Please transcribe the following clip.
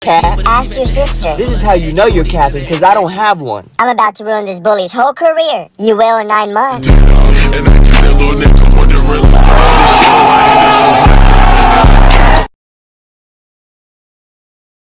Cap. Ask your sister. This is how you know you're capping, because I don't have one. I'm about to ruin this bully's whole career. You will in 9 months. And I get that little nigga